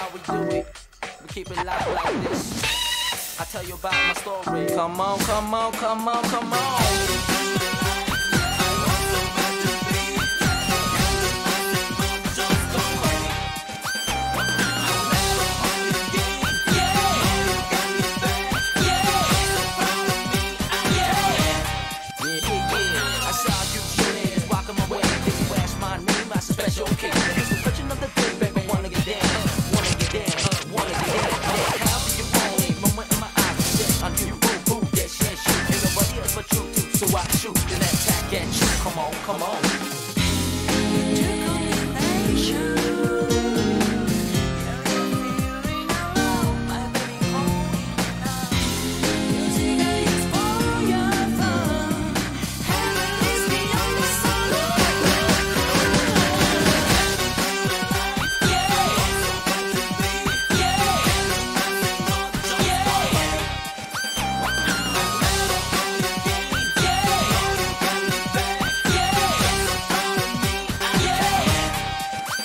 how we do it. We keep it live like this. I tell you about my story. Come on, come on, come on, come on. Special occasion, touch another day, baby. Wanna get down, wanna get down, wanna get down. How do you want it? Moment in my eyes, yes, I do. Boo, boo, yes, yes, you. Ain't nobody else but you, too. So I shoot and attack at you. Come on, come on.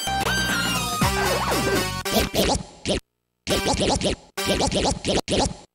Get up.